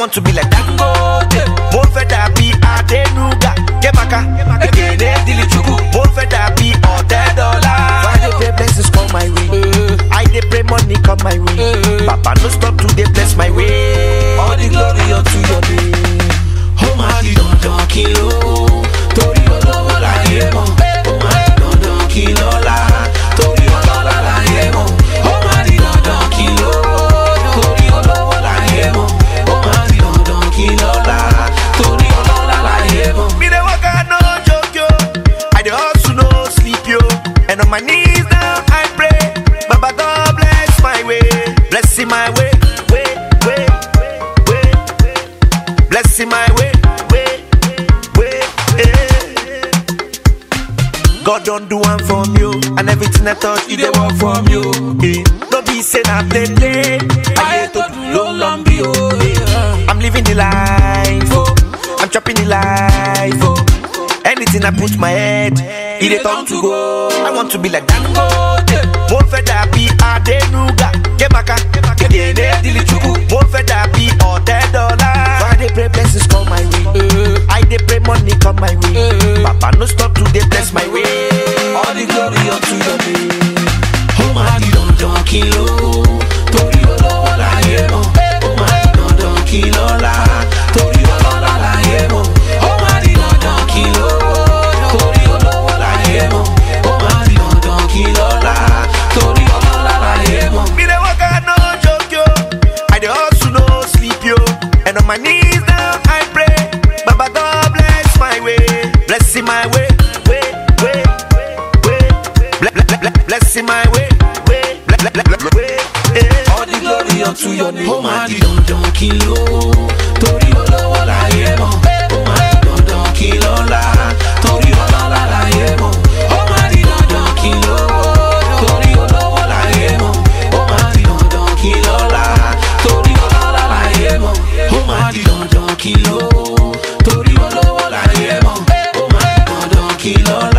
want to be like Dangote. Mo fẹ́ dàbí Adenuga. Kemaka, Ekene Dilichukwu. Mo fẹ́ dàbí $100. I dey pray blessings come my way. I dey pray money come my way. Papa no stop to dey bless my way. All the glory unto your name. Oh my dandan kilo, tori olowo láyé mọ̀. Oh my dandan kilo la, tori ọlọ́lá láyé mọ̀. Oh my dandan kilo, tori olowo láyé mọ̀. Oh my dandan kilo la, tori ọlọ́lá láyé mọ̀. Me dey work hard no joke yo, I dey hustle no sleep yo, and on my knees now I pray. Baba God bless my way, blessing my way, blessing my way. God don't do one from you, and everything I touch, it dey work from you. No be say I play. I hate to do long be I'm living the life, I'm chopping the life. Anything I put my head, it dey turn to go. I want to be like Dangote. Mo fẹ́ dàbí Adenuga. Kemaka, Ekene Dilichukwu. Mo fẹ́ dàbí $100. I dey pray blessings come my way. I dey pray money come my way. Papa no stop to dey bless my way. All the glory unto your name. Oh my dandan kilo, tori olowo láyé mọ̀. Oh my dandan kilo la, tori ọlọ́lá láyé mọ̀. Oh my dandan kilo, tori olowo láyé mọ̀. Oh my dandan kilo la, tori ọlọ́lá láyé mọ̀. Me dey work hard no joke yo, I dey hustle no sleep yo, and on my knees now I pray. Baba God bless my way, blessing my way. Blessing my way. All the glory unto your name. Oh my dandan kilo, tori olowo láyé mọ̀. Oh my dandan kilo la, tori ọlọ́lá láyé mọ̀. Oh my dandan kilo, tori olowo láyé mọ̀. Oh my dandan kilo la, tori ọlọ́lá láyé mọ̀. Oh my dandan kilo, tori olowo láyé mọ̀. Oh my dandan kilo la.